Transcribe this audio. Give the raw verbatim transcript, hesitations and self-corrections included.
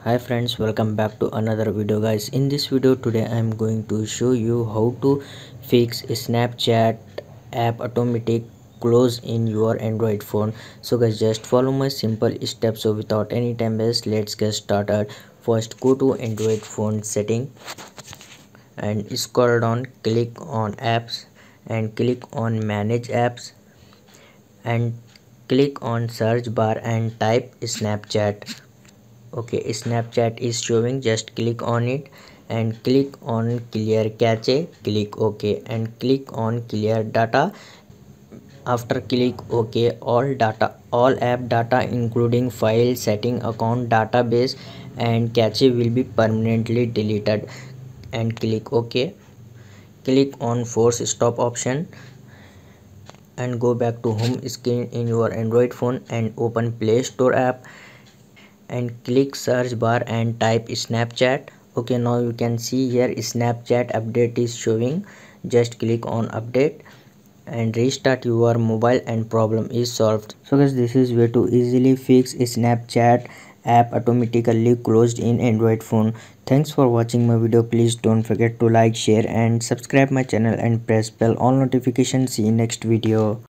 Hi friends, welcome back to another video guys. In this video today I am going to show you how to fix Snapchat app automatic close in your Android phone. So guys, just follow my simple steps. So without any time waste, let's get started. First, go to Android phone setting and scroll down, click on apps and click on manage apps and click on search bar and type Snapchat. Okay, Snapchat is showing, just click on it and click on clear cache, click ok and click on clear data. After click ok, all data all app data including file, setting, account, database and cache will be permanently deleted and click ok. Click on force stop option and go back to home screen in your Android phone and open Play Store app and click search bar and type Snapchat. Okay, now you can see here Snapchat update is showing. Just click on update and restart your mobile and problem is solved. So guys, this is way to easily fix Snapchat app automatically closed in Android phone. Thanks for watching my video. Please don't forget to like, share and subscribe my channel and press bell all notifications. See you next video.